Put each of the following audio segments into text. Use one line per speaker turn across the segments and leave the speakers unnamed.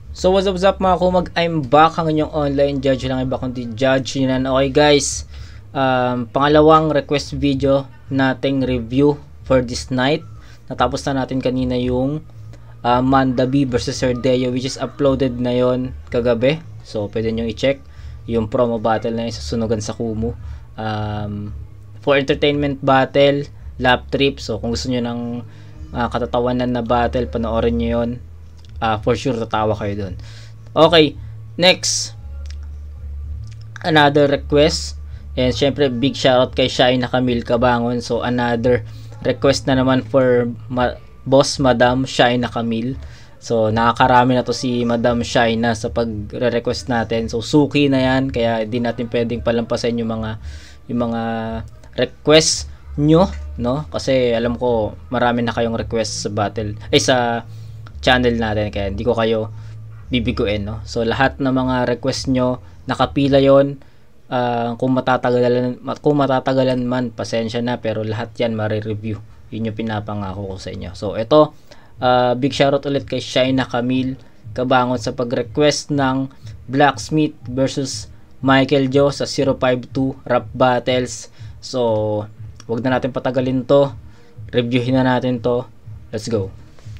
So what's up mga kumag, I'm back, ang inyong online judge, lang iba kundi judge nyo na. Okay guys, pangalawang request video nating review for this night. Natapos na natin kanina yung Mandabi vs Serdeo, which is uploaded na yon kagabi. So pwede nyo i-check yung promo battle na yun sa Sunugan sa Kumu. For entertainment battle, lap trip. So kung gusto nyo ng katatawanan na battle, panoorin nyo yun. For sure tatawa kayo dun. Okay, next, another request, and syempre big shoutout kay Shaina Camille Cabangon. So another request na naman for boss Madam Shaina Camille. So nakakarami na to si Madam Shaina sa pagre-request natin. So suki na yan, kaya hindi natin pwedeng palampasin yung mga request nyo, no? Kasi alam ko marami na kayong request sa battle, sa channel natin, kaya hindi ko kayo bibiguin, no? So lahat ng mga request nyo nakapila yon. Kung matatagalan man, pasensya na, pero lahat yan mare-review. Yun yung pinapangako ko sa inyo. So ito, big shoutout ulit kay Shaina Camille Cabangon sa pag-request ng Blacksmith versus Michael Joe sa 052 rap battles. So wag na natin patagalin to, reviewin na natin to. Let's go.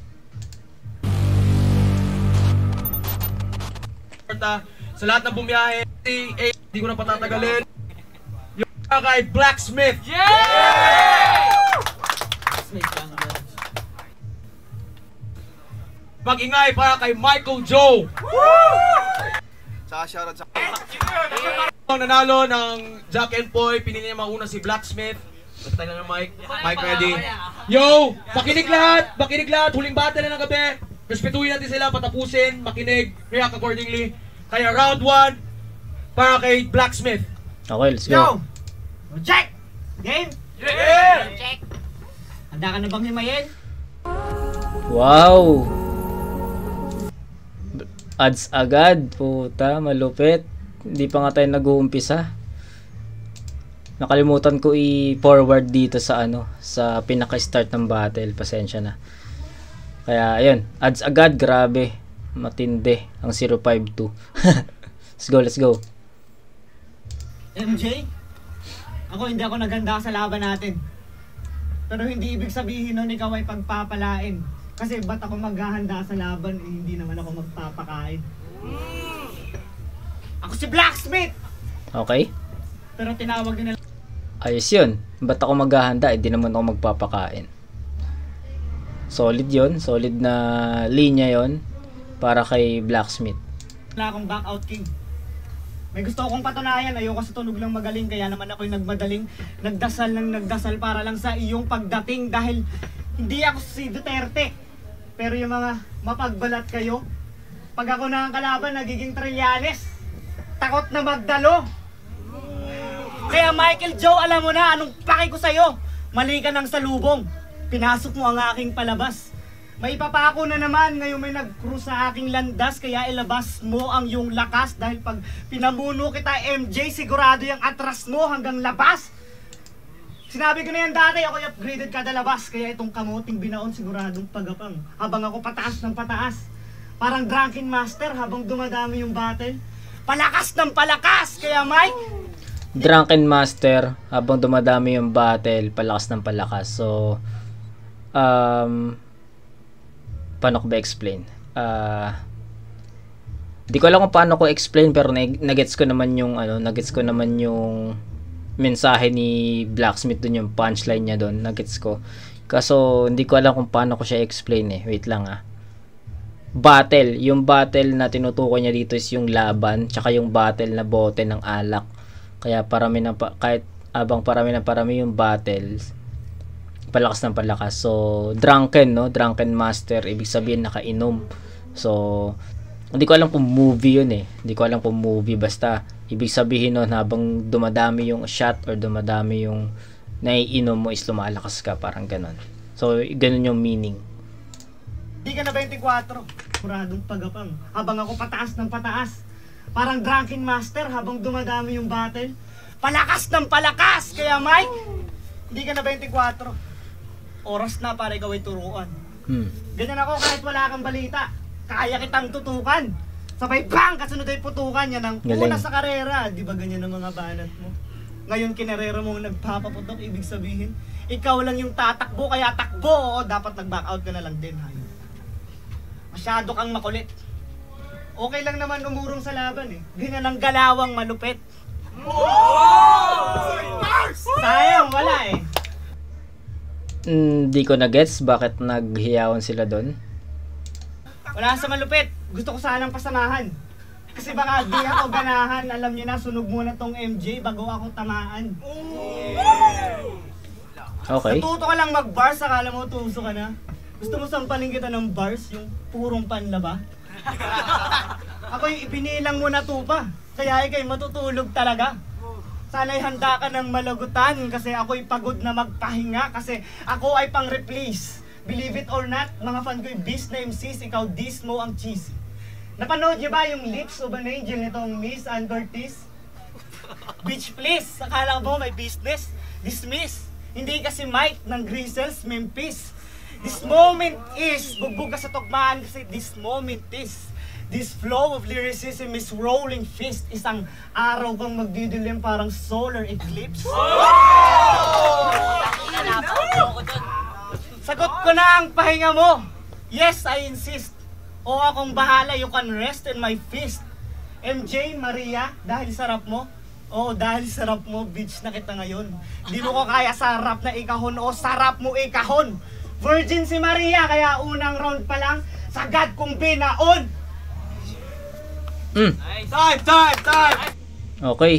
Sa lahat ng bumiyahe, hindi ko na patatagalin. Yung kay Blacksmith. Pag-ingay para kay Michael Joe.
Saka shoutout sa
Nanalo ng Jack and Poy, pinili niya mauna si Blacksmith. Basta na ng Mike. Mike ready. Yo! Makinig lahat! Huling battle na ng gabi. Respetuhin natin sila, patapusin, makinig, react accordingly. Kaya round 1 para kay Blacksmith.
Okay, let's go.
Check! Game?
Yeah!
Check! Handa ka na bang himayin?
Wow! Ads agad, puta, malupit. Hindi pa nga tayo nag-uumpisa. Nakalimutan ko i-forward dito sa sa pinaka-start ng battle. Pasensya na. Kaya ayun, ads agad, grabe. Matindi ang 052. Let's go.
MJ? Hindi ako naganda sa laban natin. Pero hindi ibig sabihin nun ikaw ay pagpapalain. Kasi ba't ako maghahanda sa laban, hindi naman ako magpapakain. Ako si Blacksmith!
Okay.
Pero tinawag nila.
Ayos yun. Ba't ako maghahanda, hindi naman ako magpapakain. Solid yun. Solid na linya yon para kay Blacksmith.
Wala akong backout king. May gusto akong patunayan. Ayoko sa tunog lang magaling. Kaya naman ako'y nagmadaling. Nagdasal para lang sa iyong pagdating. Dahil hindi ako si Duterte. Pero yung mga mapagbalat kayo, pag ako na ang kalaban, nagiging Trillanes. Takot na magdalo. Kaya Michael Joe, alam mo na anong paki ko sa'yo. Mali ka ng salubong. Pinasok mo ang aking palabas. May papako na naman, ngayon may nag-cruise sa aking landas, kaya ilabas mo ang iyong lakas. Dahil pag pinamuno kita MJ, sigurado yung atras mo hanggang labas. Sinabi ko na yan dati, ako'y upgraded kada labas. Kaya itong kamuting binaon siguradong pagapang. Habang ako pataas ng pataas, parang drunken master habang dumadami yung battle. Palakas ng palakas, kaya Mike,
Drunken Master habang dumadami yung battle, palakas ng palakas. So paano ko ba explain? Di ko alam kung paano ko explain, pero nagets ko naman yung mensahe ni Blacksmith dun, yung punchline niya dun, nagets ko. Kaso hindi ko alam kung paano ko siya explain wait lang battle, yung battle na tinutukoy niya dito is yung laban, tsaka yung battle na bote ng alak. Kaya kahit abang parami yung battles, palakas ng palakas. So drunken master, ibig sabihin nakainom. So hindi ko alam kung movie yun hindi ko alam kung movie, basta ibig sabihin nun habang dumadami yung shot or dumadami yung naiinom mo is lumalakas ka, parang ganon. So ganon yung meaning.
Hindi ka na 24, kuradong pagapang. Habang ako pataas ng pataas, parang drunken master habang dumadami yung battle. Palakas ng palakas! Kaya Mike, hindi ka na 24. Oras na para ikaw ay turuan. Ganyan ako kahit wala kang balita. kaya kitang tutukan. Sabay bang! Kasunod ay putukan. Yan ang
Galing.
una sa karera. Di ba ganyan ang mga banat mo? Ngayon kinarera mo nagpapaputok, ibig sabihin, ikaw lang yung tatakbo, kaya takbo. Oo, dapat nag-back out ka na lang din. Hayop. Masyado kang makulit. Okay lang naman umurong sa laban eh. Ganyan ang galawang malupit. Sayang, wala eh.
Hindi ko na-gets bakit naghiyawan sila doon.
Wala sa malupit. Gusto ko sanang pasamahan. Kasi baka di ako ganahan. Alam niyo na, sunog muna tong MJ bago ako tamaan.
Okay.
Natuto ka lang mag-bars, akala mo tuso ka na. Gusto mo sampalin kita ng bars, yung purong panlaba? Ako yung ipinilang mo na tupa. Kaya ikay matutulog talaga. Sana'y handa ka ng malagutan kasi ako'y pagod na magpahinga kasi ako ay pang-replace. Believe it or not, mga fan ko'y beast na MCs, ikaw dis mo ang cheesy. Napanood niyo ba yung Lips of an Angel nitong Miss Ann Curtis? Bitch please, akala mo may business? Dismiss. Hindi kasi Mike ng Grizzles, Memphis. This moment is, bugbog ka sa tugmaan kasi this moment is. This flow of lyricism is rolling fist. Isang araw kang magdidilim parang solar eclipse. Sagot ko na ang pahinga mo. Yes, I insist. O akong bahala, you can rest in my fist. MJ, Maria, dahil sarap mo. Oo, dahil sarap mo, bitch na kita ngayon. Di mo ko kaya sarap na ikahon o sarap mo ikahon. Virgin si Maria, kaya unang round pa lang, sagad kong binaon.
Time!
Okay.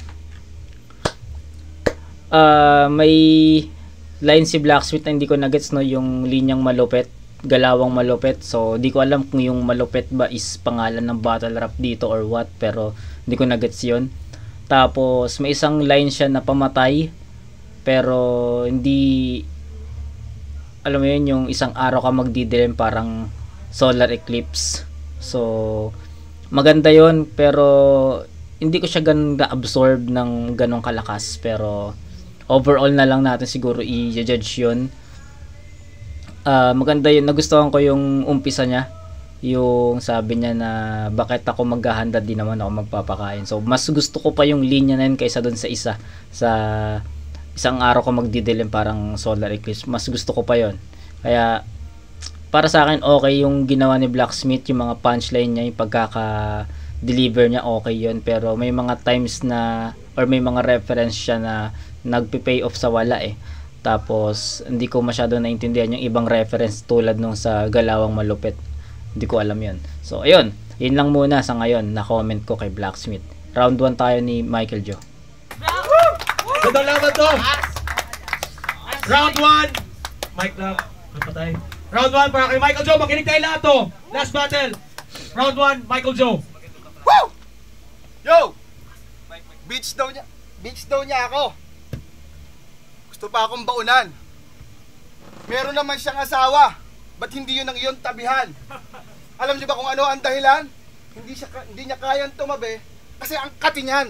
May line si Blacksmith na hindi ko na-gets, no, yung linyang malupit, galawang malupit. So, di ko alam kung yung malupit ba is pangalan ng battle rap dito or what, pero hindi ko na-gets yun. Tapos, may isang line siya na pamatay, pero hindi, alam mo yun, yung isang araw ka magdidilim parang solar eclipse. So, maganda yon pero hindi ko siya ganun na-absorb ng ganong kalakas. Pero, overall na lang natin siguro i-judge yun. Maganda yun, nagustuhan ko yung umpisa niya, yung sabi niya na bakit ako maghahanda, di naman ako magpapakain. So mas gusto ko pa yung linya na yun kaysa dun sa isang araw ko magdidilim parang solar eclipse. Mas gusto ko pa yon. Kaya para sa akin okay yung ginawa ni Blacksmith, yung mga punchline niya, yung pagkaka-deliver niya, okay yun. Pero may mga times na, or may mga reference siya na nagpi-pay off sa wala eh. Tapos hindi ko masyado naintindihan yung ibang reference tulad nung sa galawang malupit. Hindi ko alam yun. So ayun, yun lang muna sa ngayon na comment ko kay Blacksmith. Round 1 tayo ni Michael Joe.
Ganda laban to! Round 1! Mike lang, napatay. Round 1 para kay Michael Joe. Makinig tayo lahat to. Last battle. Round 1, Michael Joe.
Woo! Yo! Beach daw niya ako. Gusto pa akong baunan. Meron naman siyang asawa. Ba't hindi yun ang iyong tabihan? Alam niyo ba kung ano ang dahilan? Hindi niya kayang tumabi kasi ang kati niyan.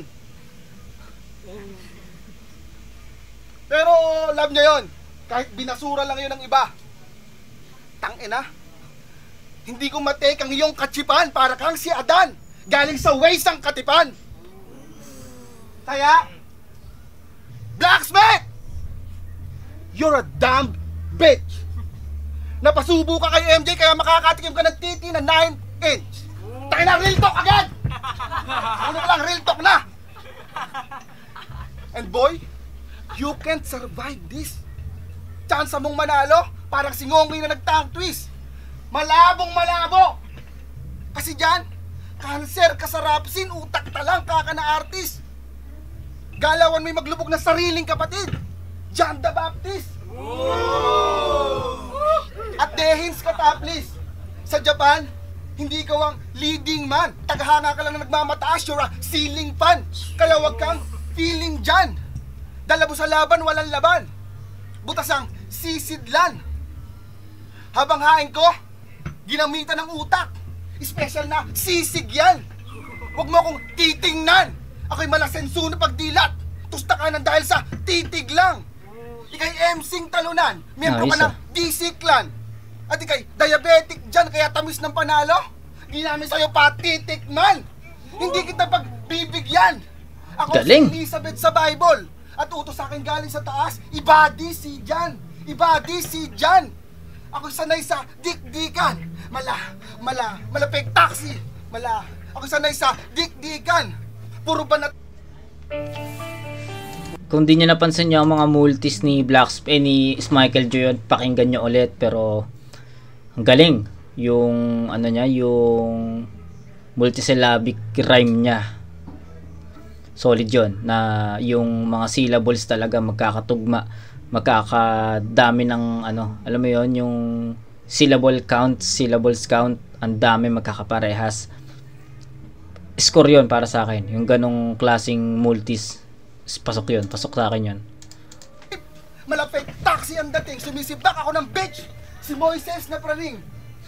Pero love niya yun. Kahit binasura lang yun ng iba. Tangina. Hindi ko matake ang iyong katsipan para kang si Adan. Galing sa waist ang katipan. Kaya, Blacksmith! You're a damn bitch! Napasubo ka kay MJ kaya makakatikim ka ng titi na 9-inch. Tayo na, real talk agad! Ano ka lang, real talk na! And boy, you can't survive this. Chance mong manalo, parang si Ngongli na nagtang twist. Malabong malabo! Kasi dyan, cancer ka sa rapsin, utak talang kaka na artist. Galawan may maglubog na sariling kapatid, John the Baptist. At dehins ka taplis. Sa Japan, hindi ka ang leading man. Tagahanga ka lang na nagmamataas, you're a ceiling fan. Kaya wag kang feeling dyan. Dalabo sa laban, walang laban. Butas ang sisidlan. Habang hain ko, ginamitan ng utak. Special na sisig yan. Huwag mo akong titingnan. Ako'y malasenso na pagdilat. Tusta ka na dahil sa titig lang. Ikay MCing talunan. Miyembro ka ng DC clan. At ikay diabetic dyan kaya tamis ng panalo. Hindi namin sa'yo patitikman. Hindi kita pagbibigyan. Ako
Galing.
si Elizabeth sa Bible. At utos sa akin galing sa taas, ibadi si Jan. Ibadi si Jan. Ako sanay sa dikdikan. Malapig taxi. Ako sanay sa dikdikan. Puro ba na...
Kung di nyo napansin nyo ang mga multis ni ni Michael Jo yun, pakinggan nyo ulit. Pero ang galing yung ano niya, yung multisyllabic rhyme niya. Solid yun, na yung mga syllables talaga magkakatugma, magkakadami ng ano, alam mo yon, yung syllables count, ang dami magkakaparehas. Score yun para sa akin, yung ganong klaseng multis, pasok sa akin yun.
Malapit taxi ang dating, sumisibak ako ng bitch. Si Moises na praning.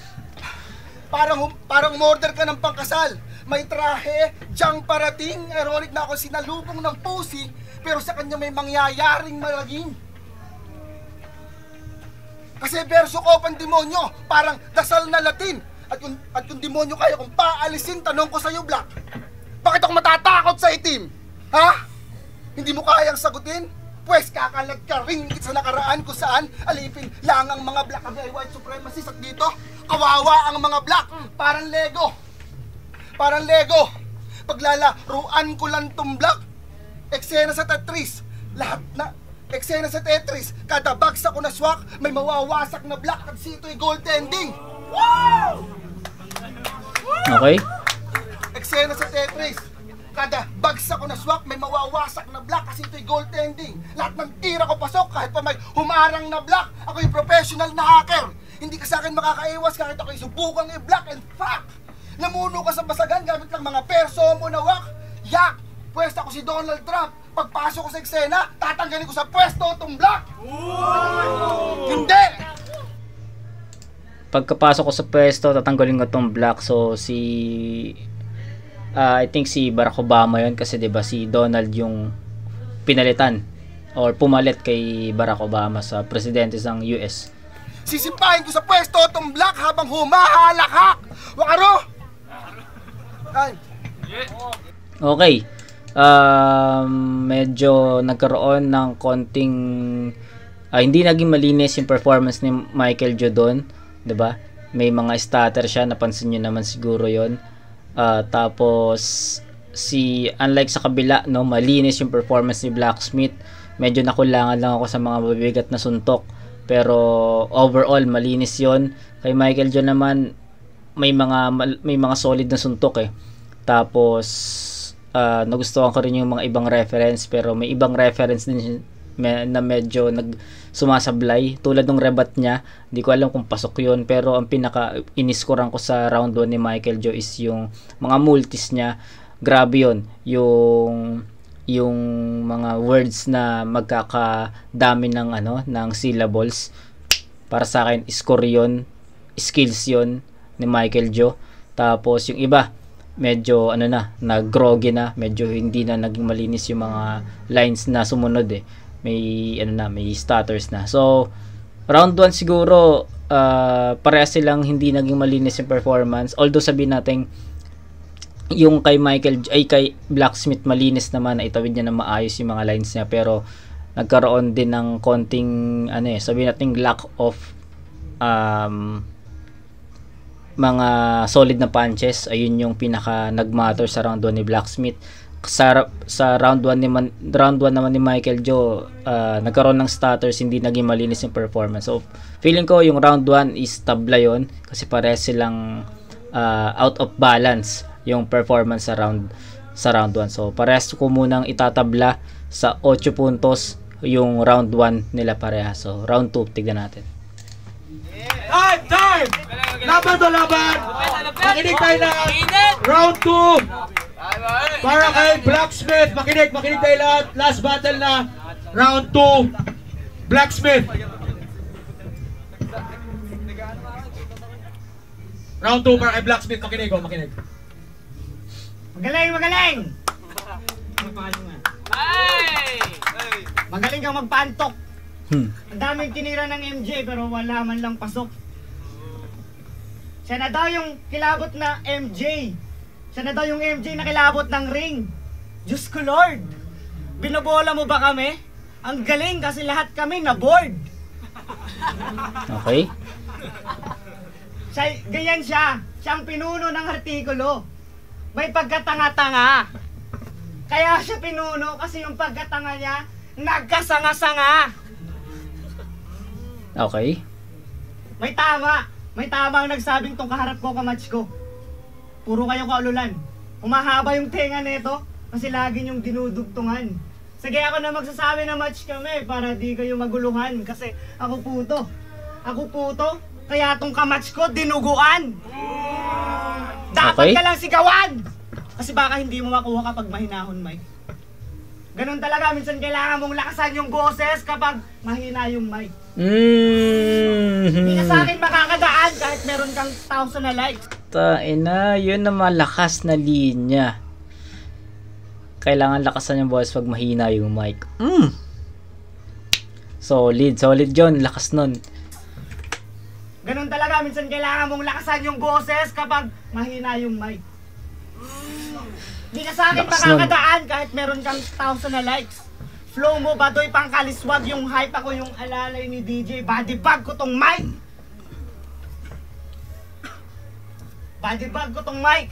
Parang umorder ka ng pangkasal. May trahe, diyang parating. Ironic na ako sinalubong ng pusi, pero sa kanya may mangyayaring malagim. Kasi verso ko pang demonyo, parang dasal na Latin. At kung demonyo kayo, kung paalisin, tanong ko sa'yo, Black, bakit ako matatakot sa itim? Ha? Hindi mo kayang sagutin? Pwes kakalat ka rin sa nakaraan kung saan alipin lang ang mga black at white supremacists at dito kawawa ang mga black. Parang Lego. Paglalaruan ko lang tong black. Eksena sa Tetris. Eksena sa Tetris. Kada bagsak ko na swak, may mawawasak na black at sito'y goaltending. Wow!
Okay?
Eksena sa Tetris. Kada bagsak ko na swak, may mawawasak na black kasi ito'y goaltending. Lahat ng tira ko pasok kahit pa may humarang na black. Ako'y professional na hacker. Hindi ka sa akin makakaiwas kahit ako'y subukang i-black and fuck. Namuno ka sa basagan gamit lang mga perso mo na wak. Yak! Pwesto ako si Donald Trump. Pagpasok ko sa eksena, tatanggalin ko sa pwesto itong black. Hindi!
Pagkapasok ko sa pwesto, tatanggalin ko itong black. So I think si Barack Obama yun kasi 'di ba si Donald yung pinalitan or pumalit kay Barack Obama sa presidente ng US.
Sisimpahin ko sa pwesto itong black habang humahalakak. Wakaro! Ay.
Okay. Medyo nagkaroon ng konting hindi naging malinis yung performance ni Michael Jo doon, 'di ba? May mga stutter siya, napansin niyo naman siguro 'yon. Tapos unlike sa kabila, no, malinis yung performance ni Blacksmith. Medyo nakulangan lang ako sa mga mabibigat na suntok, pero overall malinis yon. Kay Michael Jo naman may mga solid na suntok eh. Tapos nagustuhan ko rin yung mga ibang reference, pero may ibang reference din na medyo sumasablay tulad ng rebat niya. Hindi ko alam kung pasok yun, pero ang pinaka iniscorean ko sa round 1 ni Michael Jo is yung mga multis niya. Grabe yun, yung mga words na magkakadami ng syllables. Para sa akin, score yun, skills yun ni Michael Jo. Tapos yung iba medyo nag-groggy na, medyo hindi na naging malinis yung mga lines na sumunod eh. May stutters na. So round 1 siguro parehas silang hindi naging malinis yung performance. Although sabihin natin yung kay kay Blacksmith malinis naman, naitawid niya na maayos yung mga lines niya, pero nagkaroon din ng konting sabihin natin lack of mga solid na punches. Ayun yung pinaka nagmatter sa round 1 ni Blacksmith. Sa round 1 naman ni Michael Jo, nagkaroon ng stutters, hindi naging malinis yung performance. So feeling ko yung round 1 is tabla yon kasi parehas silang out of balance yung performance sa round 1. So parehas ko munang itatabla sa 8 puntos yung round 1 nila parehas. So round 2 tignan natin.
Time! Laban to laban! Makinig tayo na round 2 para kay Blacksmith. Makinig tayo lahat. Last battle na round 2. Blacksmith. Round 2 para kay Blacksmith. Makinig.
Magaling! Magaling kang magpantok. Ang daming tinira ng MJ pero wala man lang pasok. Siya na daw yung kilabot na MJ. Siya na daw yung MJ na kilabot ng ring. Diyos ko Lord, binobola mo ba kami? Ang galing kasi lahat kami na bored.
Okay.
Ganyan siya. Siya ang pinuno ng artikulo. May pagkatanga-tanga. Kaya siya pinuno kasi yung pagkatanga niya, nagkasanga-sanga.
Okay.
May tama. May tama ang nagsabing tong kaharap ko, kamatch ko. Puro kayo kaululan. Umahaba yung tenga nito kasi lagi niyong dinudugtungan. Sige, ako na magsasabi na match kami para di kayo maguluhan kasi ako puto. Ako puto, kaya tong kamatch ko dinuguan. Dapat ka lang sigawan! Kasi baka hindi mo makuha kapag mahinahon, Mike. Ganun talaga, minsan kailangan mong lakasan yung boses kapag mahina yung mic. Hindi ka sa akin makakadaan kahit meron kang 1,000 na likes.
Ina, yun na malakas na linya. Kailangan lakasan yung boses pag mahina yung mic. Solid yun, lakas nun.
Ganun talaga, minsan kailangan mong lakasan yung boses kapag mahina yung mic. Hindi ka sa akin makakadaan kahit meron kang 1,000 na likes. Flow mo, badoy pang kaliswag, yung hype ako, yung alalay ni DJ. Body bag ko tong mic. Body bag ko tong mic.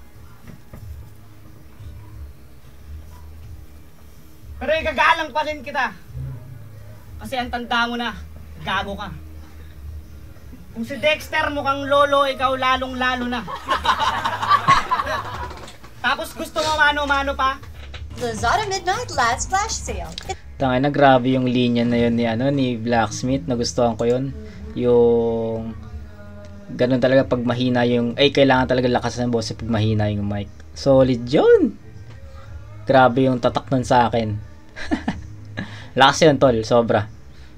Pero igagalang pa rin kita. Kasi ang tanda mo na, gago ka. Kung si Dexter mukhang lolo, ikaw lalong-lalo na. Tapos gusto mo mano-mano pa?
Lazada Midnight Last Flash Sale.
Tangay na, grabe yung linya na yun ni Blacksmith. Nagustuhan ko yun. Yung ganun talaga pag mahina yung kailangan talaga lakasan ng boses pag mahina yung mic. Solid yun. Grabe yung tatak nun sa akin. Lakas yun, tol. Sobra.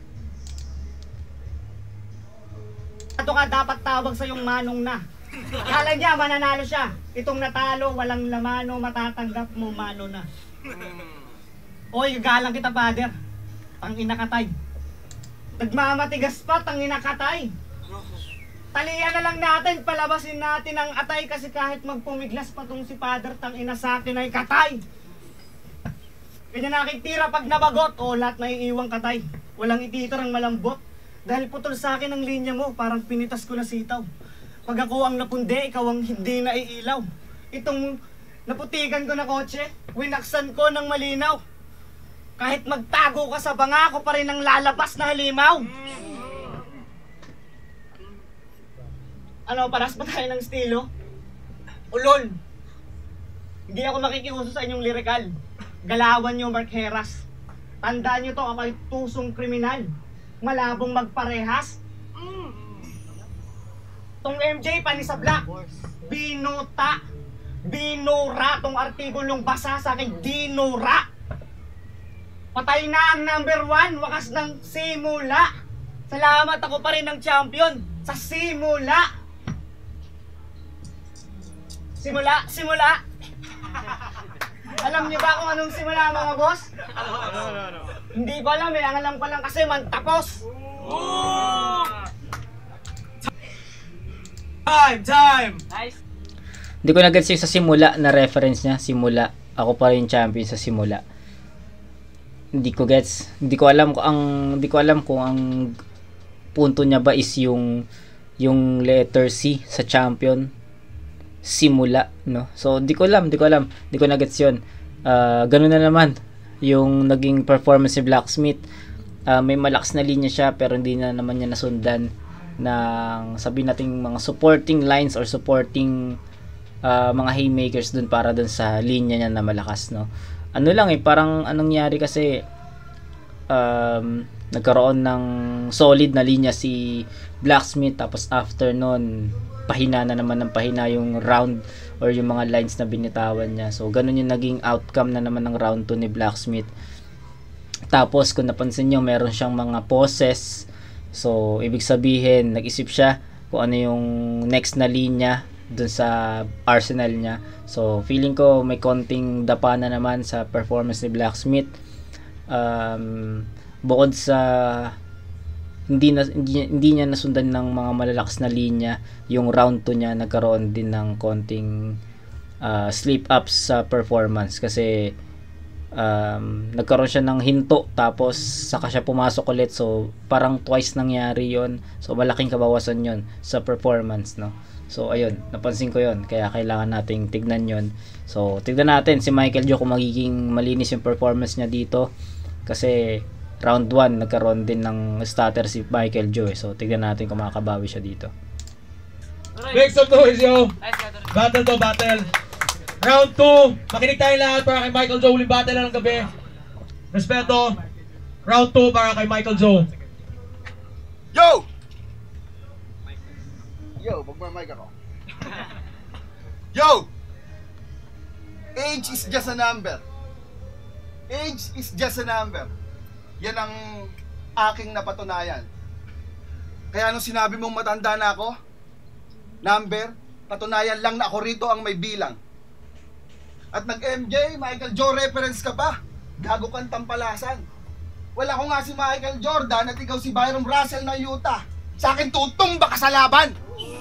Ito ka dapat tawag sa yung manong na. Kala niya mananalo siya. Itong natalo, walang lamano, matatanggap mo, mano na. Oy, galang kita, father. Tangina katay. Nagmamatigas pa, tangina katay. Talian na lang natin, palabasin natin ang atay kasi kahit magpumiglas pa tong si father, tangina sa akin ay katay. Kanya nakikitira pag nabagot, lahat na iiwang katay. Walang ititirang malambot. Dahil putol sa akin ang linya mo, parang pinitas ko na sitaw. Pag ako ang napundi, ikaw ang hindi naiilaw. Itong naputikan ko na kotse, winaksan ko ng malinaw. Kahit magtago ka sa banga, ako pa rin ang lalabas na halimaw. Ano, paras pa tayo ng estilo? Ulol! Hindi ako makikiuso sa inyong lirikal. Galawan nyo, Mark Heras. Tandaan nyo to, ako ay tusong kriminal. Malabong magparehas. Tong MJ, pani sa black. Binuta. Binura. Tong artikulong basa sa akin, dinura. Patay na ang number 1, wakas ng simula. Salamat, ako pa rin ang champion sa simula. Simula. Alam niyo ba kung anong simula, mga boss? Hindi ko alam ang alam ko lang kasi mantapos.
Time!
Nice.
Hindi ko na-gets yung sa simula na reference niya. Simula. Ako pa rin champion sa simula. Hindi ko gets. Hindi ko alam kung ang punto niya ba is yung letter C sa champion. Simula, no? So, hindi ko alam. Hindi ko na-gets yun. Ganun na naman yung naging performance ni Blacksmith. May malakas na linya siya pero hindi na naman niya nasundan ng sabihin nating mga supporting lines or supporting mga haymakers dun para dun sa linya niya na malakas, no? Ano lang parang anong nangyari kasi nagkaroon ng solid na linya si Blacksmith tapos after nun pahina na naman ng pahina yung round or yung mga lines na binitawan niya. So ganun yung naging outcome na naman ng round 2 ni Blacksmith. Tapos kung napansin niyo meron siyang mga poses. So, ibig sabihin, nag-isip siya kung ano yung next na linya dun sa arsenal niya. So, feeling ko may konting dapa na naman sa performance ni Blacksmith. Bukod sa hindi niya nasundan ng mga malalakas na linya. Yung round 2 niya nagkaroon din ng konting slip ups sa performance kasi nagkaroon siya ng hinto tapos saka siya pumasok ulit, so parang twice nangyari yon, so malaking kabawasan yon sa performance, no? So ayun, napansin ko yon, kaya kailangan nating tignan yon. So tignan natin si Michael Joe kung magiging malinis yung performance niya dito kasi round 1 nagkaroon din ng stutter si Michael Joe, so tignan natin kung makakabawi siya dito.
Make some noise, yo! Battle to, battle! Round 2, makinig tayo lahat para kay Michael Joe, huling battle na ng gabi. Respeto. Round 2 para kay Michael Joe.
Yo! Yo, magmamike ako. Yo! Age is just a number. Age is just a number. Yan ang aking napatunayan. Kaya nung sinabi mong matanda na ako, number, patunayan lang na ako rito ang may bilang. At nag-MJ, Michael Joe reference ka pa. Gago kang tampalasan. Wala ko nga si Michael Jordan at ikaw si Byron Russell ng Utah. Sa akin tutumba ka sa laban.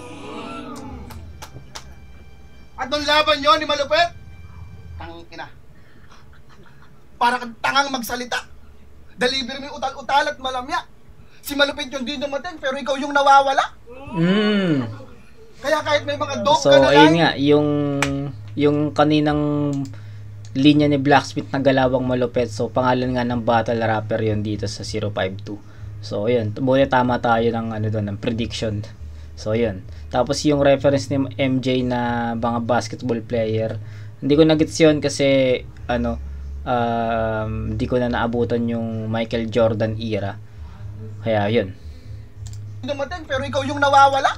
At nung laban nyo ni Malupit, tangina. Para kang tangang magsalita. Deliver mo yung utal-utal at malamya. Si Malupit yung di dumating pero ikaw yung nawawala. Kaya kahit may mga dope
So
ka na
ayun
lang.
nga, yung kaninang linya ni Blacksmith na galawang malupit, so pangalan nga ng battle rapper yon dito sa 052. So ayun, buti tama tayo ng ng prediction. So ayun. Tapos yung reference ni MJ na mga basketball player, hindi ko nagets yun kasi hindi ko na naabutan yung Michael Jordan era. Kaya yun.
Dumating pero ikaw yung nawawala.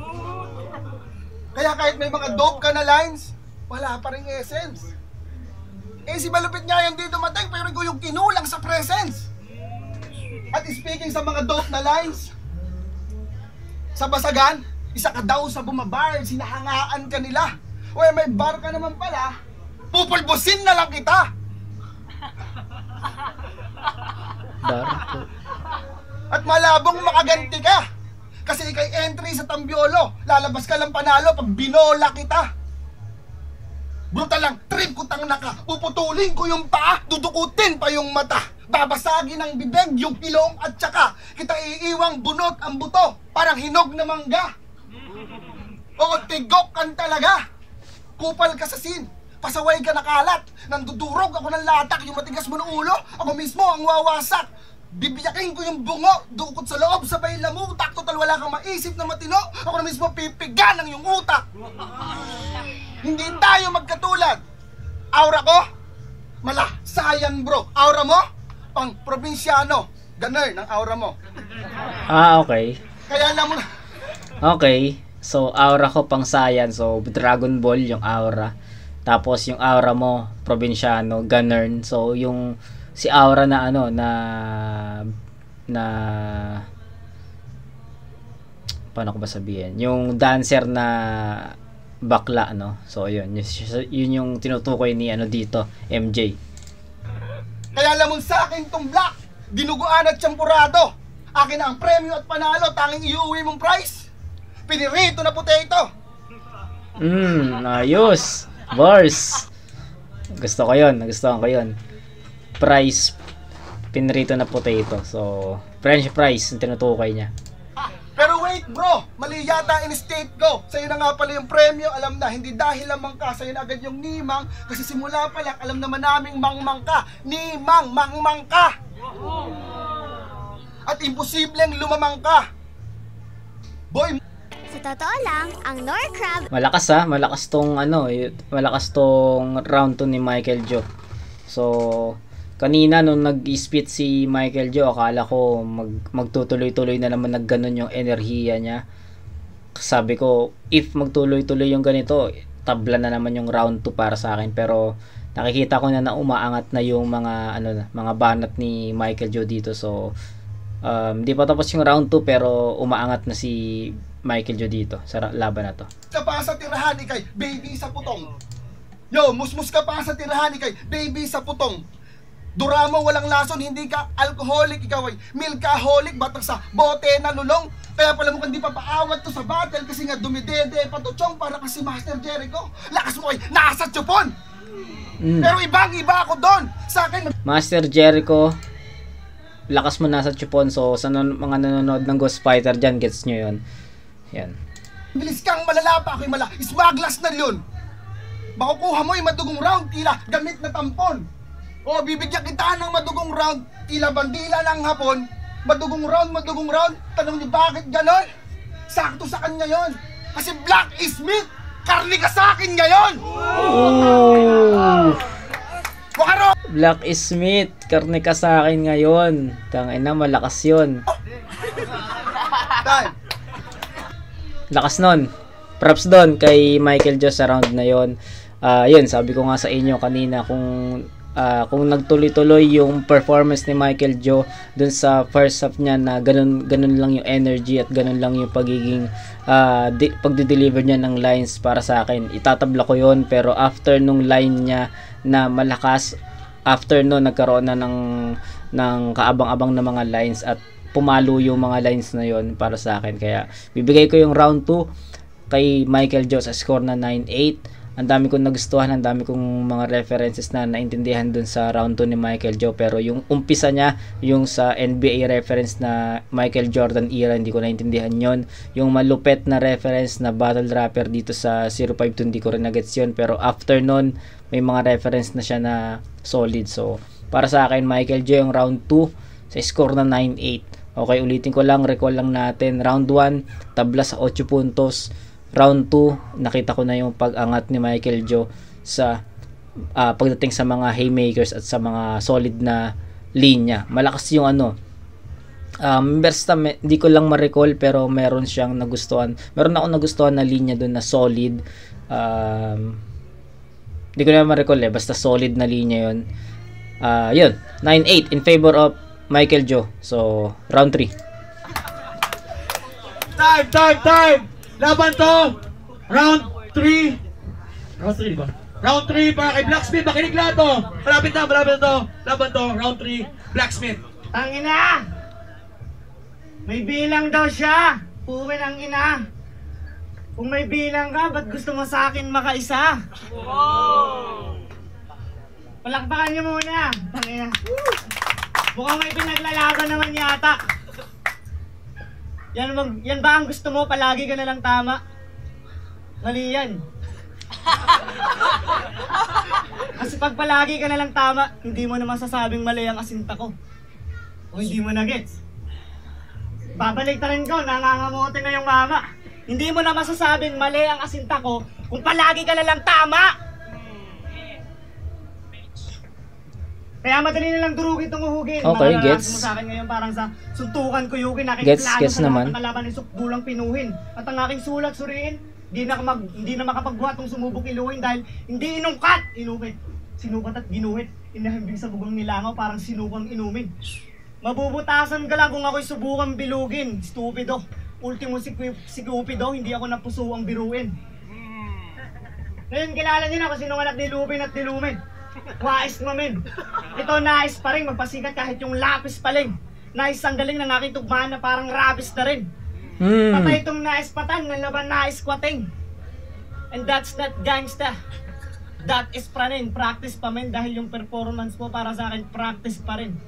Kaya kahit may mga dope ka na lines, wala pa ring essence. Eh si Malupit nga yung di dumating pero ikaw yung kinulang sa presence. At speaking sa mga dope na lines, sa basagan, isa ka daw sa bumabar, sinahangaan ka nila. O may bar ka naman pala, pupulbusin na lang kita. At malabong makaganti ka. Kasi ikay entry sa Tambiolo, lalabas ka lang panalo pag binola kita. Brutal lang, trip ko tang naka, puputulin ko yung paa, dudukutin pa yung mata. Babasagin ng bibig yung ilong at saka kita iiwang bunot ang buto, parang hinog na mangga. Oo, tigok kan talaga. Kupal ka sa sin, pasaway ka na kalat, nandudurog ako ng latak, yung matigas mo ng ulo, ako mismo ang wawasak. Bibiyakin ko yung bungo, dukot sa loob, sabay lamutak, total wala kang maisip na matino, ako na mismo pipigan ng yung utak. Hindi tayo magkatulad. Aura ko, sayan bro. Aura mo, pang probinsyano. Ganun ang aura mo.
Okay.
Kaya alam mo na.
Okay. So, aura ko pang science. So, Dragon Ball yung aura. Tapos, yung aura mo, probinsyano, ganern. So, yung si aura na paano ko ba sabihin? Yung dancer na bakla, no? So, yun yung tinutukoy ni dito, MJ.
Kaya alam mo sa akin tong black, dinuguan at champurado. Akin na ang premyo at panalo, tanging iuwi mong prize. Pinirito na potato.
Ayos. Bars. Gusto ko yun. Price, pinirito na potato. So, French fries yung tinutukoy niya.
Pero wait bro, mali yata in state ko. Sa'yo na nga pala yung premyo, alam na, hindi dahil lamang ka, sa'yo na agad yung nimang. Kasi simula pa lang, alam naman naming mangmang ka. Nimang, mangmang ka. At imposibleng lumamang ka. Boy,
Sa totoo lang, ang Nor Crab
Malakas malakas tong round 2 ni Michael Joe. So, kanina nung nag-spit si Michael Joe, akala ko magtutuloy-tuloy na naman nagganon yung enerhiya niya. Sabi ko, if magtuloy-tuloy yung ganito, tabla na naman yung round 2 para sa akin. Pero nakikita ko na umaangat na yung mga banat ni Michael Joe dito. So, di pa tapos yung round 2 pero umaangat na si Michael Joe dito sa laban na to.
ka pa sa tirahan ikay, baby sa putong. Yo, musmus ka pa sa tirahan ikay, baby sa putong. Duramo, walang lason, hindi ka alcoholic, ikaw ay milkaholic, batang sa bote na lulong. Kaya pala mukhang di pa paawat to sa battle kasi nga dumidede patutsong para kasi Master Jericho. Lakas mo ay nasa tsupon. Pero ibang-iba ako doon. Sa akin,
Master Jericho, lakas mo nasa chupon. So sa mga nanonood ng Ghost Fighter dyan, gets nyo yun. Yan.
bilis kang malala pa ako'y mala. Smaglas na yun. Makukuha mo yung madugong round, tila gamit na tampon. O bibigyan kita ng madugong round, tila bandila ng hapon. Madugong round. Tanong niyo bakit ganon? Sakto sa kanya yon. Kasi black is meat. Karni ka sa akin ngayon. Wakaro!
Black is meat. Karne ka sa akin ngayon. Tangina, malakas yun.
Time.
Lakas nun. Props doon kay Michael Joe sa round na yon. Yun, sabi ko nga sa inyo kanina kung nagtuloy-tuloy yung performance ni Michael Joe dun sa first half niya na ganun lang yung energy at ganun lang yung pagiging pagde-deliver niya ng lines para sa akin. Itatabla ko yon, pero after nung line niya na malakas, after no nagkaroon na ng kaabang-abang na mga lines at pumalo yung mga lines na yon para sa akin. Kaya bibigay ko yung round 2 kay Michael Joe sa score na 9-8. Ang dami kong nagustuhan, ang dami kong mga references na naintindihan dun sa round 2 ni Michael Joe. Pero yung umpisa niya, yung sa NBA reference na Michael Jordan era, hindi ko naintindihan yon. Yung malupet na reference na battle rapper dito sa 052, hindi ko rin nagets yun. Pero after nun, may mga reference na siya na solid. So, para sa akin, Michael Joe yung round 2 sa score na 9-8. Okay, ulitin ko lang, recall lang natin. Round 1, tabla sa 8 puntos. Round 2, nakita ko na yung pag-angat ni Michael Joe sa pagdating sa mga haymakers at sa mga solid na linya. Malakas yung hindi ko lang ma-recall pero meron siyang nagustuhan. Meron ako nagustuhan na linya doon na solid. Hindi ko na ma-recall basta solid na linya yun. Yun, 9-8 in favor of Michael Joe. So, round 3.
Time! Laban to! Round 3. Round 3, diba? Round 3 para kay Blacksmith. Makinig lahat to. Malapit na to. Laban to. Round 3. Blacksmith.
Tangina! May bilang daw siya. Puwin ang ina. Kung may bilang ka, ba't gusto mo sa akin makaisa? Wow! Palakpakan niyo muna. Tangina. Mukhang may pinaglalaban naman yata. Yan ba ang gusto mo? Palagi ka na lang tama? Mali yan. Kasi pag palagi ka na lang tama, hindi mo na masasabing mali ang asinta ko. O hindi mo na gets. Babalik ta rin ko, nangangamote na yung mama. Hindi mo na masasabing mali ang asinta ko kung palagi ka na lang tama. Kaya madali na lang durugin itong uhugin.
Okay,
gets.
gets.
Mo sa akin ngayon parang sa suntukan ko yukin,
Gets
nakikiplano sa
naman.
lahat ng kalaban ni Sukbulang pinuhin. At ang aking sulat suriin, hindi na makapagbuhat ng sumubok iluhin dahil hindi inungkat. Inupit. Sinukat at ginuhit. Inahimbing sa bugong nilangaw parang sinukang inumin. Mabubutasan ka lang kung ako'y subukan bilugin. Stupido. Ultimo si Cupido, hindi ako napuso ang biruin. Ngayon kilala niyo na kung sino anak ni Lupin at ni Lumen. Wais mamin. Ito nais pa rin magpasikat kahit yung lapis pa rin. Nais ang galing ng aking tugmaan na parang rabis na rin. Patay itong nais patan ng laban nais kwating. And that's not gangsta. That is pranin. Practice pa men dahil yung performance mo para sa akin practice pa rin.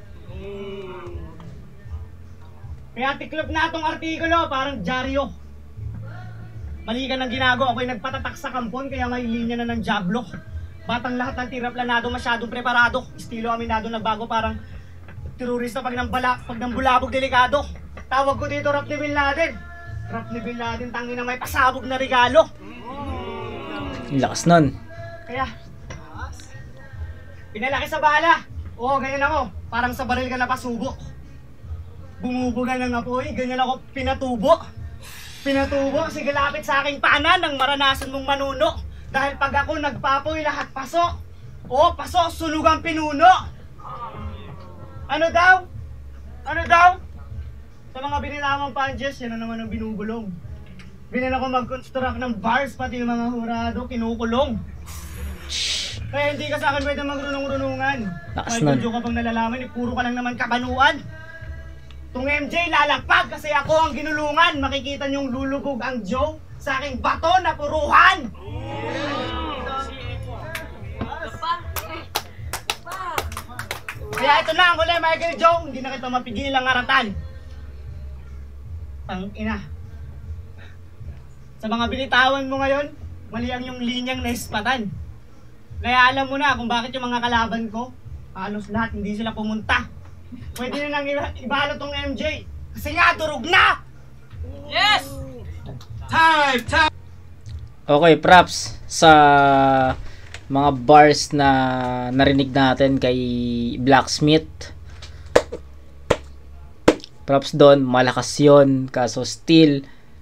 Kaya tiklop na itong artikulo parang dyaryo. Mali ka ng ginago, ako'y nagpatatak sa kampon kaya may linya na ng jablo. Batang lahat ng tira planado, masyadong preparado. Estilo aminado na bago parang terorista pag ng bulabog delikado. Tawag ko dito Rap ni Bin Laden. Rap ni Bin Laden, tangin na may pasabog na regalo.
Lakas nun.
Kaya, pinalaki sa bala. Oo, ganyan ako. Parang sa baril ka napasubo. Bumubuga ng apoy, ganyan ako pinatubo. Pinatubo, sige lapit sa aking paanan nang maranasan mong manuno. Dahil pag ako nagpapoy lahat paso. O, paso, sunugang pinuno. Ano daw? Sa mga binilamang punches, yan na naman ang binubulong. Binila ko mag-construct ng bars, pati yung mga hurado, kinukulong. Kaya hindi ka sa akin pwede magrunong-runungan.
Lakas
Michael
nun.
Joe ka bang nalalaman, puro ka lang naman kabanuan. Tung MJ, lalagpag kasi ako ang ginulungan. Makikita niyong lulubog ang Joe sa aking bato na puruhan. Kaya ito na ang huli, Michael Joe. Hindi na kita mapigil ang aratan. Ang ina. Sa mga binitawan mo ngayon, mali ang yung linyang naispatan. Kaya alam mo na kung bakit yung mga kalaban ko, halos lahat hindi sila pumunta. Pwede na nang ibalo tong MJ. Kasi nga, durog na!
Yes! Time!
Okay, props sa mga bars na narinig natin kay Blacksmith. Props doon, malakas yun. Kaso still,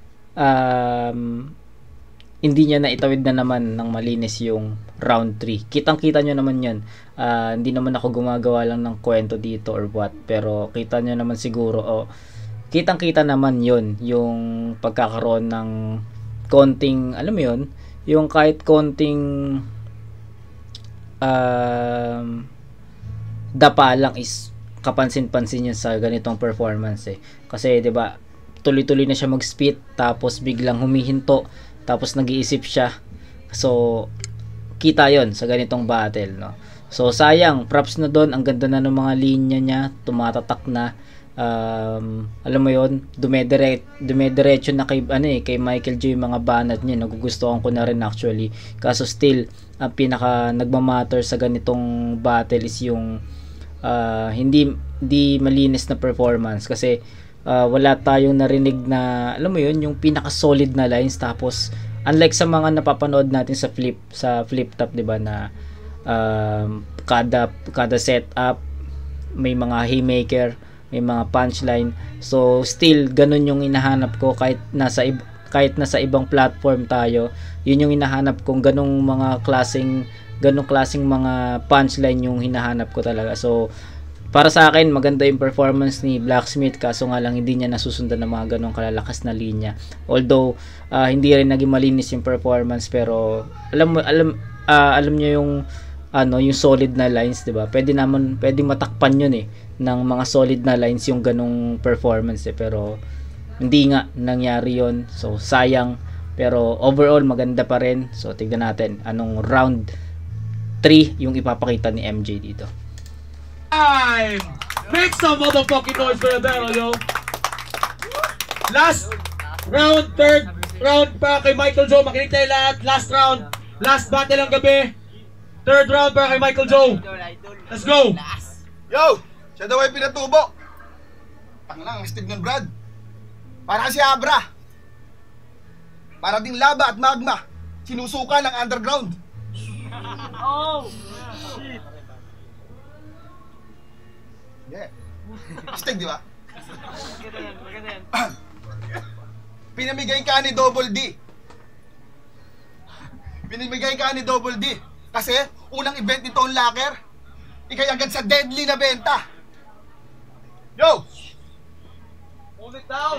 hindi niya na itawid na naman ng malinis yung round 3. Kitang-kita nyo naman yun. Hindi naman ako gumagawa lang ng kwento dito or what. Pero kita nyo naman siguro, kitang-kita naman yun. Yung pagkakaroon ng konting, alam mo yun, yung kahit konting dapa lang is kapansin-pansin yun sa ganitong performance eh. Kasi 'di ba, tuloy-tuloy na siya mag-spit tapos biglang humihinto tapos nag-iisip siya. So kita yon sa ganitong battle, no. So sayang, props na doon, ang ganda na ng mga linya niya, tumatatak na. Alam mo yon, dumediretso na kay kay Michael Joe yung mga banat niya. Nagugustuhan ko na rin actually. Kaso still ang pinaka nagmamatter sa ganitong battle is yung hindi malinis na performance kasi wala tayong narinig na, alam mo yun, yung pinaka solid na lines. Tapos unlike sa mga napapanood natin sa flip top, 'di ba, na kada setup may mga haymaker, may mga punchline. So still ganun yung hinahanap ko kahit nasa ibang platform tayo. Yun yung hinahanap kong ganung klaseng mga punchline yung hinahanap ko talaga. So para sa akin maganda yung performance ni Blacksmith, kaso nga lang hindi niya nasusundan ng mga ganong kalalakas na linya. Although hindi rin naging malinis yung performance, pero alam niyo yung yung solid na lines, 'di ba? Pwedeng matakpan yun eh ng mga solid na lines yung ganong performance eh, pero hindi nga nangyari yon. So sayang, pero overall maganda pa rin. So tignan natin anong round 3 yung ipapakita ni MJ dito.
Time! Make some motherfucking noise for the battle, yo! Last round, third round para kay Michael Joe. Makinig tayo lahat. Last round. Last battle ng gabi. Third round para kay Michael Joe. Let's go!
Yo! Siya daw ay pinatubo. Tanglang, astig nun, Brad. Para si Abra. Para ding lava at magma. Sinusuka ng underground.
Oh!
Yeah. Astig, di ba? Pinamigay ka ni Double D. Pinamigay ka ni Double D. Kasi unang event nito ang locker. Ikay agad sa deadly na benta. Yo!
Hold it down!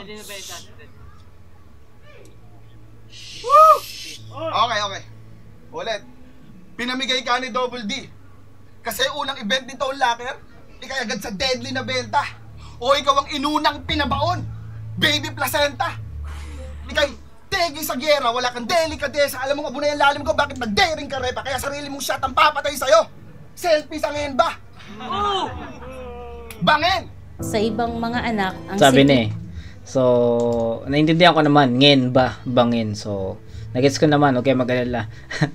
Woo! Okay. Ulit. Pinamigay ka ni Double D. Kasi unang event nito ang locker. Ikay agad sa deadly na benta. O ikaw ang inunang pinabaon. Baby placenta. Ikay tegi sa gera, wala kang delikadesa. Alam mo nga bunay ang lalim ko, bakit nag-daring ka repa? Kaya sarili mong shot ang papatay sa'yo. Selfie sa ngayon ba? Bangin!
Sa ibang mga anak, ang
Sabi ni so naintindihan ko naman, ngen ba, bangin. So nagets ko naman, okay, mag-alala.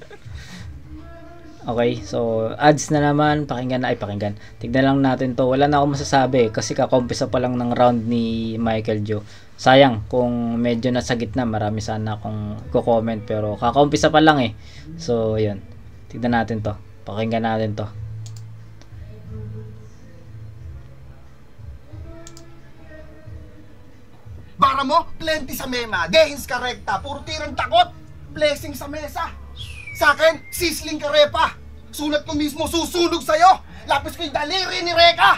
Okay, so ads na naman, pakinggan. Tignan lang natin to. Wala na akong masasabi kasi kakumpisa pa lang ng round ni Michael Joe. Sayang kung medyo nasa gitna, marami sana akong ko-comment, pero kakumpisa pa lang eh. So, yun. Tignan natin to. Pakinggan natin to.
Bara mo, plenty sa mema. Dehins ka rekta. Puro tirang takot. Blessing sa mesa. Sa akin, sisling ka repa. Sulat ko mismo, susunog sa'yo. Lapis ko yung daliri ni Reka.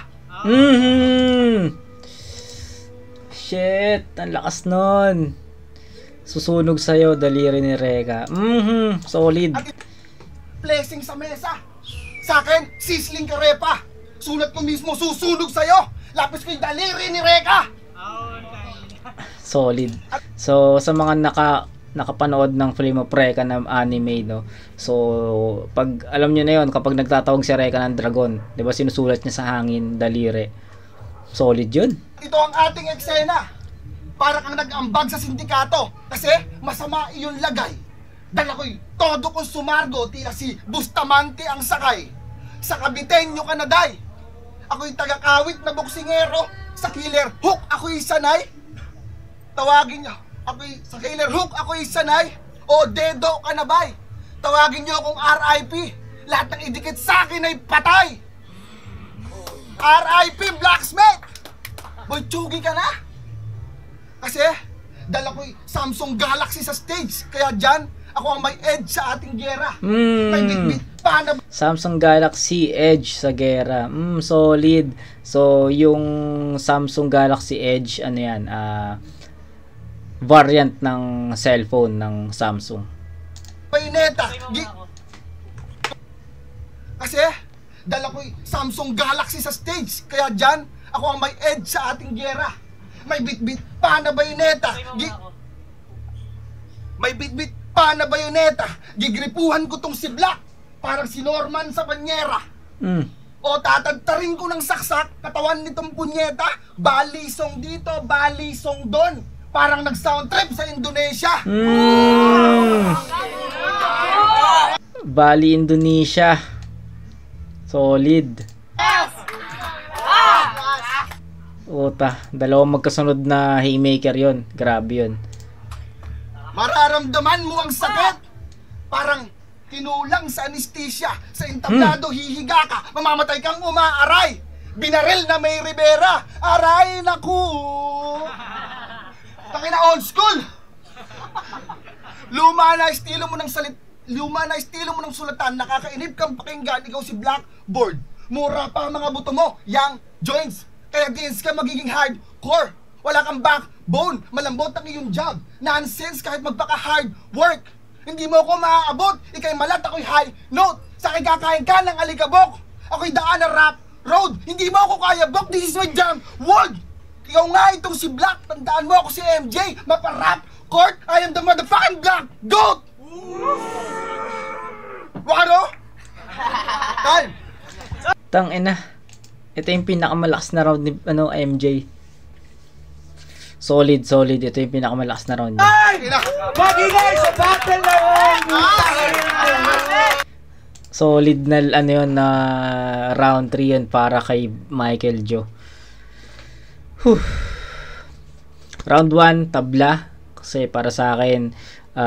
Shit, ang lakas nun. Susunog sa'yo, daliri ni Reka. Solid.
blessing sa mesa. Sa akin, sisling karepa. Sulat ko mismo, susunog sa'yo. Lapis ko yung daliri ni Reka.
Solid. So sa mga nakapanood ng Flame of Recca na anime, no. So pag alam niyo na 'yon, kapag nagtatawag si Recca ng dragon, 'di ba sinusulat niya sa hangin daliri. Solid 'yun.
Ito ang ating eksena. Para kang nag-ambag sa sindikato kasi masama iyon lagay. Dala ko'y todo kong sumargo, tila si Bustamante ang sakay. Sa Kabitenyo ka na, day. Ako'y tagakawit na boksingero. Sa Killer Hook ako'y sanay. Tawagin niyo, sa Killer Hook ako'y sanay. O dedo ka na, bay. Tawagin niyo akong RIP. Lahat ng idikit sa akin ay patay. RIP Blacksmith. Boy, tsugi ka na. Kasi dala ko'y Samsung Galaxy sa stage. Kaya dyan, ako ang may edge sa ating gera. May bit-bit pa na...
Samsung Galaxy Edge sa gera. Solid. So, yung Samsung Galaxy Edge, ano yan, variant ng cellphone ng Samsung.
Paineta. Kasi dala ko'y Samsung Galaxy sa stage. Kaya dyan, ako ang may edge sa ating gera. May bit-bit pa na bayoneta. May bit-bit pa na bayoneta. Gigripuhan ko tong si Black. Parang si Norman sa banyera. O tatagtarin ko ng saksak katawan nitong punyeta. Balisong dito, balisong doon. Parang nag-sound trip sa Indonesia.
Bali, Indonesia. Solid. Uta, dalawang magkasunod na haymaker yon. Grabe yon.
Mararamdaman mo ang sakit. Parang kinulang sa anesthesia. Sa entablado hihiga ka. Mamamatay kang umaaray. Binaril na may Rivera. Aray naku. Takina old school. Luma na estilo mo ng sulatan. Nakakainip kang pakinggan. Ikaw si Blackboard. Mura pa ang mga buto mo. Yang joints. Kaya gains ka magiging hardcore. Wala kang backbone. Malambot ang iyong job. Nonsense kahit magpaka-hard work. Hindi mo ako maaabot. Ika'y malat, ako'y high note. Sa akin kakain ka ng alikabok. Ako'y daan na rap road. Hindi mo ako kaya bok. This is my jam world. Ikaw nga itong si Black. Tandaan mo ako si MJ. Mapa-rap court. I am the motherfucking Black Goat. Wakano? Time.
Tangina. Ito yung pinakamalakas na round ni MJ. Solid. Ito yung pinakamalakas na round niya.
Magigay sa battle na yun!
Solid na yun na round 3 yun para kay Michael Joe. Round 1 tabla kasi para sa akin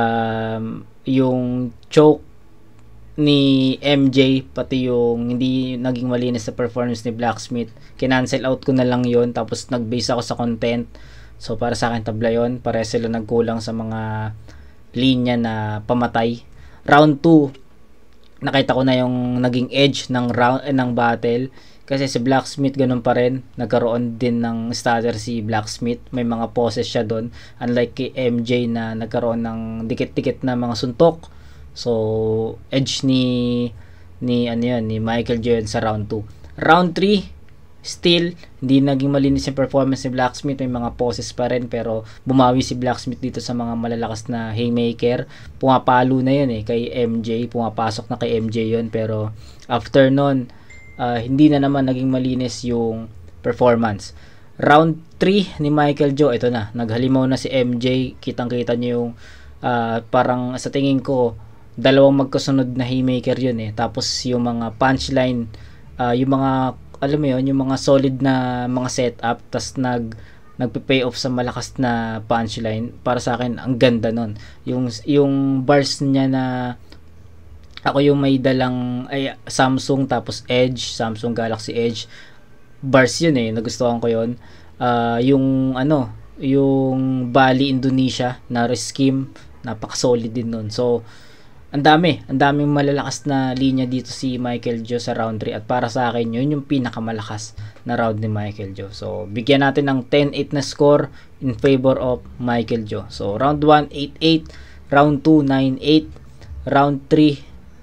yung choke ni MJ pati yung hindi naging malinis sa performance ni Blacksmith, kinancel out ko na lang yon, tapos nag-base ako sa content. So para sa akin tabla yon, pare sila nagkulang sa mga linya na pamatay. Round 2 nakita ko na yung naging edge ng battle kasi si Blacksmith ganun pa rin, nagkaroon din ng stutter si Blacksmith, may mga poses siya doon, unlike kay MJ na nagkaroon ng dikit-dikit na mga suntok. So edge ni Michael Joe sa round 2. Round 3 still hindi naging malinis yung performance ni Blacksmith, may mga poses pa rin, pero bumawi si Blacksmith dito sa mga malalakas na haymaker. Pumapalo na yun kay MJ, pumapasok na kay MJ yun, pero after nun hindi na naman naging malinis yung performance. Round 3 ni Michael Joe, ito na, naghalimaw na si MJ, kitang-kita niyo yung parang sa tingin ko dalawang magkasunod na haymaker yun tapos yung mga punchline, yung mga alam mo yun, yung mga solid na mga setup, tas nagpe-pay off sa malakas na punchline. Para sa akin ang ganda nun, yung bars niya na ako yung may dalang Samsung tapos Edge, Samsung Galaxy Edge bars yun nagustuhan ko yun. Yung yung Bali Indonesia na reskim, napaka-solid din nun. So ang daming malalakas na linya dito si Michael Joe sa round 3, at para sa akin yun yung pinakamalakas na round ni Michael Joe. So bigyan natin ng 10-8 na score in favor of Michael Joe. So round 1 8-8, round 2 9-8, round 3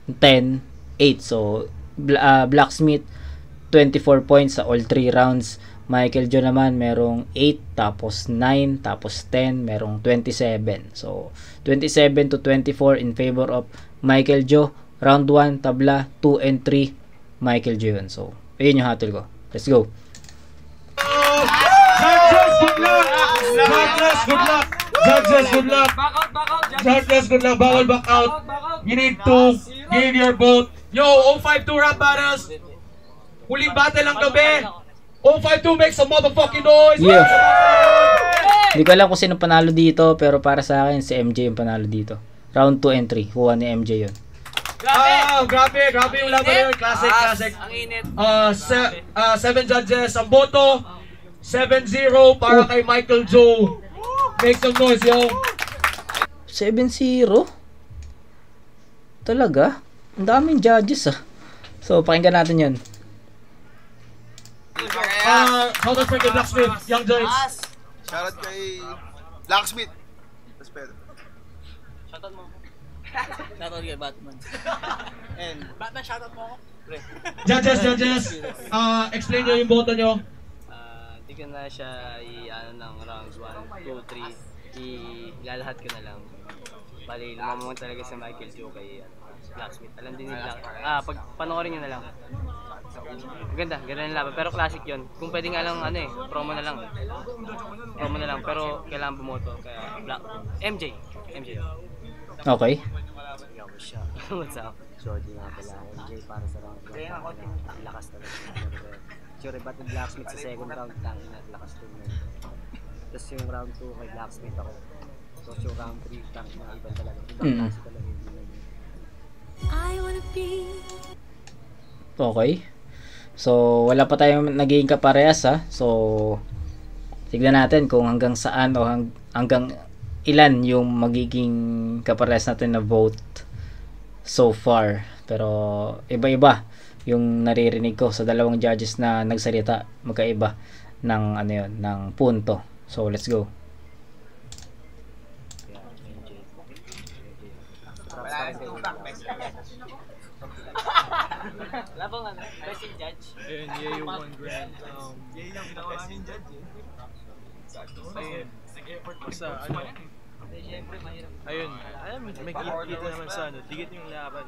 10, 8. So, Blacksmith, 24 points sa all 3 rounds. Michael Joe naman, merong 8, tapos 9, tapos 10, merong 27. So, 27 to 24 in favor of Michael Joe. Round 1, tabla, 2 and 3, Michael Joe yun. So, ayun yung hatol ko. Let's go.
Judges, good luck! Judges, good luck! Judges, good luck! Judges, good luck! Bawal back out. You need to give your vote. Yo, 052 rap battles. Huling battle ng gabi. 052, make some motherfucking noise!
Yeah. Hindi ko alam kung sino panalo dito, pero para sa akin, si MJ yung panalo dito. Round 2 and 3, kuha ni MJ yun.
Grabe yung laban yun. Classic.
Ang init.
7 judges ang boto. 7-0 para kay Michael Joe. Make some noise, yo.
7-0? Talaga? Ang daming judges ah. So, pakinggan natin yun.
Shoutout for kay Blacksmith, Young Joyce.
Shoutout kay Blacksmith.
Shoutout mo. Shoutout kay Batman. And Batman, shoutout mo ako.
Judges. Explain nyo yung boto nyo.
Hindi ko na siya i-ano ng rounds 1, 2, 3. Ilalahat ko na lang. Bali, lumamang talaga si Michael Joe kay Blacksmith. Alam din nila. Pag panoorin nyo na lang. Ganda ng laban. Pero classic yun. Kung pwede nga lang promo na lang. Pero kailangan bumoto. Kaya MJ.
Okay.
What's up? Shorty nga pala. MJ para sa round 1. Ang lakas talaga. Sure, ba't yung Blacksmith sa second round lang. Lakas to mo. Tapos yung round 2 kay Blacksmith ako. Tapos yung round 3 tank na iba talaga. Ibang class talaga.
Okay. So, wala pa tayong naging kaparehas ha. So, tignan natin kung hanggang saan o hanggang ilan yung magiging kaparehas natin na vote so far. Pero, iba-iba yung naririnig ko sa dalawang judges na nagsalita. Magkaiba ng, ng punto. So, let's go.
Labang best in judge.
Ayun, yung 1 grand. Yung best in judge Ayun. Basta, ayun, may kita naman sa digit yung laban.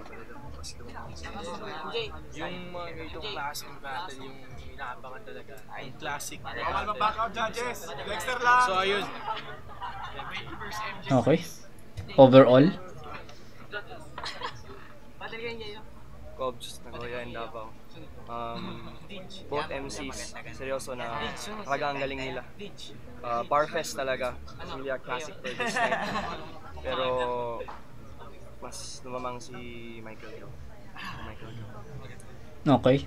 Yung mga ganitong classic battle, yung inaabangan talaga. Ay, classic.
Bawal ma-backout judges. Dexter lang.
So, ayun.
Okay. Overall.
Cobs, Nagoya and Davao. Both MCs, seryoso na talaga ang galing nila. Barfest talaga, hindi a classic for this night. Pero mas lumamang si Michael Joe.
Okay.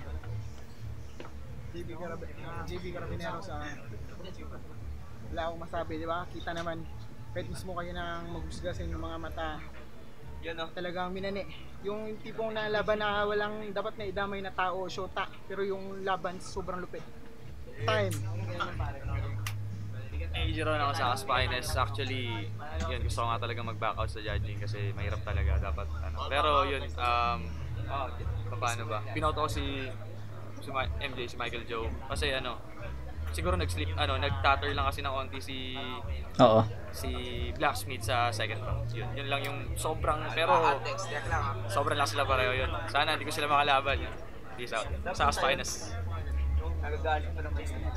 JB Carabinero sa wala akong masabi, di ba? Kita naman, kahit mismo kayo nang maghusga sa inyong mga mata.
Yan o.
Talagang minane. Yung tipong na laban na walang dapat na idamay na tao o shota, pero yung laban sobrang lupit. Time.
Ejiro na ako sa Aspines. Actually, yun, gusto ko nga talaga mag-back out sa judging kasi mahirap talaga dapat Pero yun, paano ba? Pinoto ko si MJ, si Michael Joe. Kasi siguro nag-tatter lang kasi ng konti si Blacksmith sa second round. Yun lang yung sobrang, pero sobrang lang sila pareho yun. Sana hindi ko sila makalaban. Peace out. Sa Aspines.
Nagagalit pa ng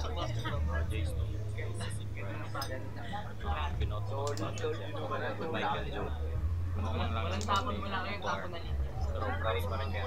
Michael Joe. Walang tapon mo lang yung tapon na liit. Pero props pa rin kaya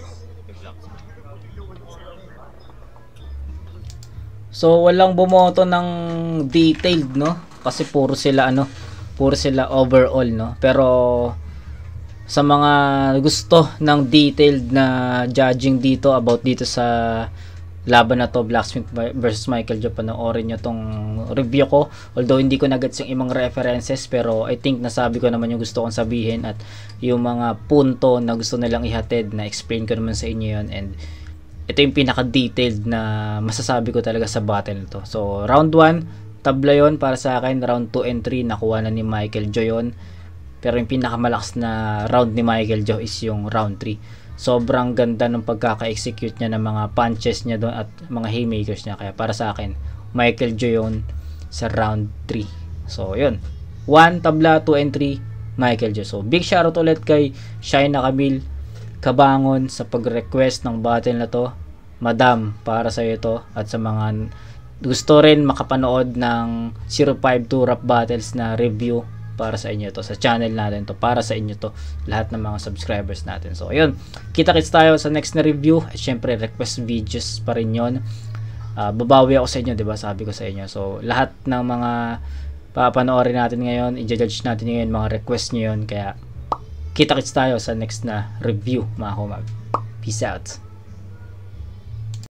So, walang bumoto ng detailed, no? Kasi puro sila overall, no? Pero sa mga gusto ng detailed na judging dito about dito sa laban na to, Blacksmith versus Michael Joe, panoorin nyo tong review ko. Although hindi ko nagets yung ibang references, pero I think nasabi ko naman yung gusto kong sabihin at yung mga punto na gusto nilang ihatid, na explain ko naman sa inyo yun. And ito yung pinaka-detailed na masasabi ko talaga sa battle nito. So, round 1, tabla yun para sa akin. Round 2 and 3, nakuha na ni Michael Joe yun. Pero yung pinakamalakas na round ni Michael Joe is yung round 3. Sobrang ganda ng pagkaka-execute niya ng mga punches niya doon at mga haymakers niya. Kaya para sa akin, Michael Joe yun sa round 3. So, yun. 1 tabla, 2 and 3, Michael Joe. So, big shoutout ulit kay Shaina Camille Cabangon sa pag-request ng battle na to. Madam, para sa iyo to. At sa mga gusto rin makapanood ng 052 rap battles na review, para sa inyo to, sa channel natin to, para sa inyo to, lahat ng mga subscribers natin. So ayun, kita-kits tayo sa next na review. At syempre request videos pa rin yun. Babawi ako sa inyo, diba, sabi ko sa inyo. So lahat ng mga papanoorin natin ngayon, i-judge natin ngayon, mga request nyo yun. Kaya kita-kits tayo sa next na review, mga humag. Peace out.